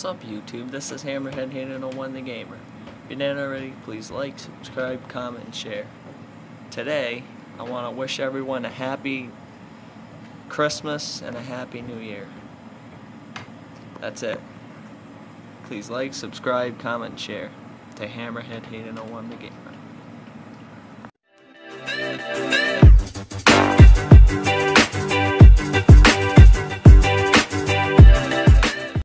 What's up, YouTube? This is Hammerhead Hayden 01 the Gamer. If you didn't already, please like, subscribe, comment, and share. Today, I want to wish everyone a happy Christmas and a happy New Year. That's it. Please like, subscribe, comment, and share. To Hammerhead Hayden 01 the Gamer.